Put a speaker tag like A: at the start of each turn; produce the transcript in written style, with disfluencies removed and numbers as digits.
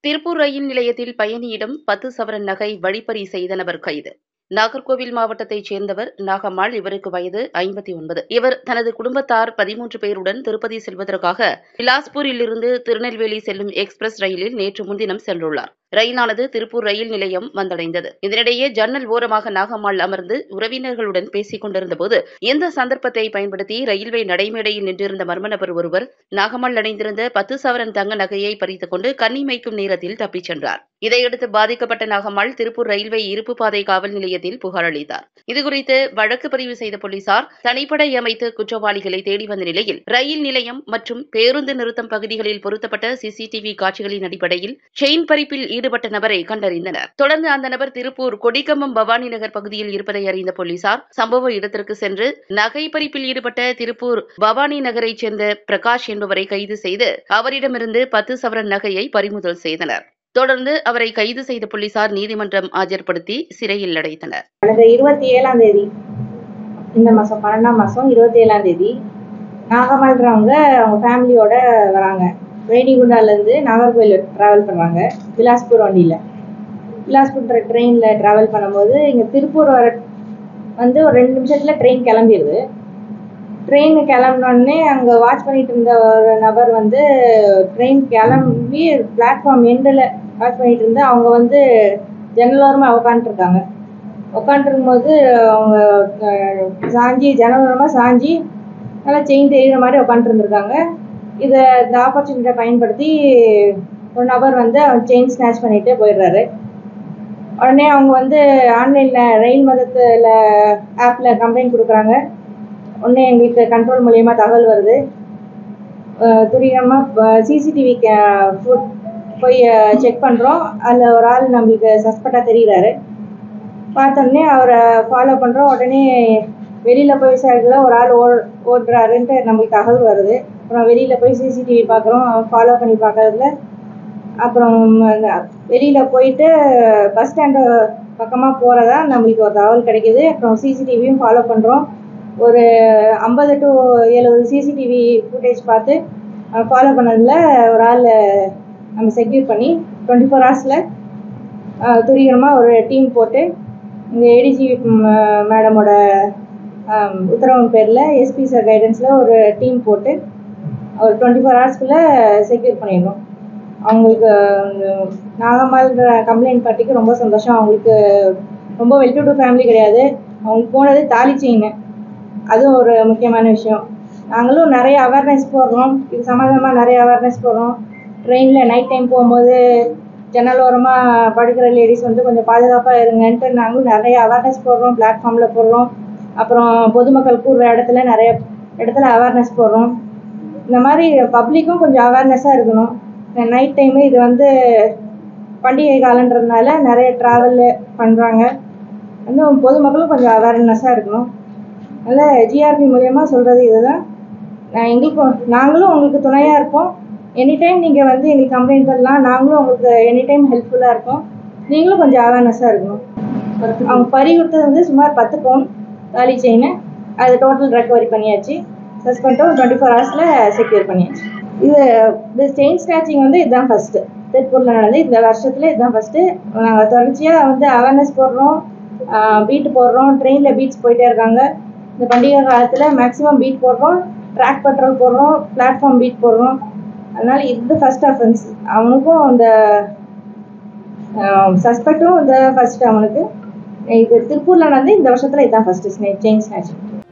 A: திருப்பூர் ரயில் நிலையத்தில் பயணியிடம் 10 சவரன் நகை வழிப்பறி செய்த நபர் கைது. நாகர்கோவில் மாவட்டத்தைச் சேர்ந்தவர் நாகம்மாள். இவருக்கு வயது 59. இவர் தனது குடும்பத்தார் 13 பேருடன் திருப்பதி செல்வதற்காக பிலாஸ்பூரிலிருந்து திருநெல்வேலி செல்லும் எக்ஸ்பிரஸ் ரயிலில் நேற்று முன்தினம் சென்றுள்ளார். ரயிலானது திருப்பூர் ரயில் நிலையம் வந்தடைந்தது. இதனிடையே ஜன்னல் ஓரமாக நாகம்மாள் அமர்ந்து உறவினர்களுடன் பேசிக் கொண்டிருந்தபோது இந்த சந்தர்ப்பத்தை பயன்படுத்தி ரயில்வே நடைமேடையில் நின்றிருந்த மர்ம நபர் ஒருவர் நாகம்மாள் அணிந்திருந்த 10 சவரன் தங்க நகையை பறித்துக் கொண்டு கண்ணிமைக்கும் நேரத்தில் தப்பிச் சென்றார். இதையடுத்து பாதிக்கப்பட்ட நாகம்மாள் திருப்பூர் ரயில்வே இருப்பு பாதை காவல் நிலையத்தில் புகார் அளித்தார். இதுகுறித்து வழக்கு பதிவு செய்த போலீசார் தனிப்படை அமைத்து குற்றவாளிகளை தேடி வந்த நிலையில் ரயில் நிலையம் மற்றும் பேருந்து நிறுத்தம் பகுதிகளில் பொருத்தப்பட்ட சிசிடிவி காட்சிகளின் அடிப்படையில் செயின் பறிப்பில் ஈடுபட்ட நபரை கண்டறிந்தனர். தொடர்ந்து அந்த நபர் திருப்பூர் கொடிக்கம்பம் பவானி நகர் பகுதியில் இருப்பதை அறிந்த போலீசார் சம்பவ இடத்திற்கு சென்று நகை பறிப்பில் ஈடுபட்ட திருப்பூர் பவானி நகரைச் சேர்ந்த பிரகாஷ் என்பவரை கைது செய்து அவரிடமிருந்து 10 சவரன் நகையை பறிமுதல் செய்தனர். தொடர்ந்து அவரை கைது செய்த போலீசார் நீதிமன்றம் ஆஜர்படுத்தி சிறையில் அடைத்தனர்.
B: கடந்த 27ஆம் தேதி இந்த மாசம் 12ஆம் மாசம் 27ஆம் தேதி நாகம்மாள்ன்றவங்க அவங்க ஃபேமிலியோட வராங்க. ரேணிகுண்டாலேருந்து நாகர்கோவில் ட்ராவல் பண்ணுறாங்க. பிலாஸ்பூர் வண்டியில் பிலாஸ்பூர் ட்ரெயினில் ட்ராவல் பண்ணும்போது இங்கே திருப்பூர் வர வந்து ஒரு 2 நிமிஷத்தில் ட்ரெயின் கிளம்பிடுது. ட்ரெயின் கிளம்பினோடனே அங்கே வாட்ச் பண்ணிட்டு இருந்த ஒரு நபர் வந்து ட்ரெயின் கிளம்பி பிளாட்ஃபார்ம் எண்டில் வாட்ச் பண்ணிட்டு இருந்தா அவங்க வந்து ஜன்னலோரமாக உட்காந்துருக்காங்க. உட்காந்துருக்கும்போது அவங்க சாஞ்சி ஜன்னலோரமாக சாஞ்சி நல்லா செயின் தெரிகிற மாதிரி உட்காந்துருந்துருக்காங்க. இந்த ஆப்பர்ச்சுனிட்டியை பயன்படுத்தி ஒரு நபர் வந்து செயின் ஸ்நாச் பண்ணிட்டு போயிடுறாரு. உடனே அவங்க வந்து ஆன்லைனில் ரயில் மதத்தில் ஆப்பில் கம்ப்ளைண்ட் கொடுக்குறாங்க. உடனே எங்களுக்கு கண்ட்ரோல் மூலியமாக தகவல் வருது. துரிதமாக சிசிடிவி போய் செக் பண்ணுறோம். அதில் ஒரு ஆள் நம்மளுக்கு சஸ்பெக்டாக தெரிகிறாரு. பார்த்தோன்னே அவரை ஃபாலோ பண்ணுறோம். உடனே வெளியில் போய் விசாரிக்கல ஒரு ஆள் ஓடுறாருன்ட்டு நம்மளுக்கு தகவல் வருது. அப்புறம் வெளியில் போய் சிசிடிவி பார்க்குறோம். ஃபாலோ பண்ணி பார்க்கறதுல அப்புறம் வெளியில் போயிட்டு பஸ் ஸ்டாண்டு பக்கமாக போகிறதா நம்மளுக்கு ஒரு தகவல் கிடைக்கிது. அப்புறம் சிசிடிவியும் ஃபாலோ பண்ணுறோம். ஒரு 50 to 70 சிசிடிவி ஃபுட்டேஜ் பார்த்து ஃபாலோ பண்ணதில் ஒரு ஆள் நம்ம செக்யூர் பண்ணி 24 ஹவர்ஸில் துரிதமாக ஒரு டீம் போட்டு இந்த ஏடிஜி மேடமோட உத்தரவின் பேரில் எஸ்பி சார் கைடன்ஸில் ஒரு டீம் போட்டு ஒரு 24 ஹவர்ஸ்க்குள்ளே செக்யூர் பண்ணிடணும். அவங்களுக்கு நாகம்மாள்ன்ற கம்ப்ளைண்ட் பார்ட்டிக்கு ரொம்ப சந்தோஷம். அவங்களுக்கு ரொம்ப வெல் டு டூ ஃபேமிலி கிடையாது. அவங்களுக்கு போனது தாலி செயின், அதுவும் ஒரு முக்கியமான விஷயம். நாங்களும் நிறைய அவேர்னஸ் போடுறோம். இது சம்மந்தமாக நிறைய அவேர்னஸ் போடுறோம். ட்ரெயினில் நைட் டைம் போகும்போது ஜன்னலோரமாக படுக்கிற லேடிஸ் வந்து கொஞ்சம் பாதுகாப்பாக இருங்கன்ட்டு நாங்களும் நிறைய அவேர்னஸ் போடுறோம். பிளாட்ஃபார்மில் போடுறோம். அப்புறம் பொதுமக்கள் கூடுற இடத்துல நிறைய இடத்துல அவேர்னஸ் போடுறோம். இந்த மாதிரி பப்ளிக்கும் கொஞ்சம் அவேர்னஸாக இருக்கணும். நைட் டைமு இது வந்து பண்டிகை காலன்றதுனால நிறைய ட்ராவல் பண்ணுறாங்க. இன்னும் பொதுமக்களும் கொஞ்சம் அவேர்னஸாக இருக்கணும். அதனால் ஜிஆர்பி மூலயமா சொல்கிறது இதுதான். நாங்களும் உங்களுக்கு துணையாக இருப்போம். எனி டைம் நீங்கள் வந்து எங்களுக்கு கம்ப்ளைண்ட் தரலாம். நாங்களும் உங்களுக்கு எனி டைம் ஹெல்ப்ஃபுல்லாக இருப்போம். நீங்களும் கொஞ்சம் அவேர்னஸாக இருக்கணும். அவங்க பறி கொடுத்தது வந்து சுமார் 10 பவுன் தாலி செயின். அது டோட்டல் ரெக்கவரி பண்ணியாச்சு. சஸ்பெண்டும் 24 ஹவர்ஸில் செக்யூர் பண்ணியாச்சு. இது செயின் ஸ்நாச்சிங் வந்து இதுதான் ஃபஸ்ட்டு திருப்பூரில் நடந்து இந்த வருஷத்தில் இதுதான் ஃபஸ்ட்டு. நாங்கள் தொடர்ச்சியாக வந்து அவேர்னஸ் போடுறோம், பீட்டு போடுறோம். ட்ரெயினில் பீட்ஸ் போயிட்டே இருக்காங்க. இந்த பண்டிகை காலத்தில் மேக்ஸிமம் பீட் போடுறோம், ட்ராக் பெட்ரோல் போடுறோம், பிளாட்ஃபார்ம் பீட் போடுறோம். அதனால் இது ஃபஸ்ட் அஃபென்ஸ். அவனுக்கும் அந்த சஸ்பெக்டும் இந்த ஃபஸ்ட்டு அவனுக்கு. இது திருப்பூரில் நடந்து இந்த வருஷத்தில் இதுதான் ஃபஸ்ட்டு செயின் ஸ்நாச்சிங்.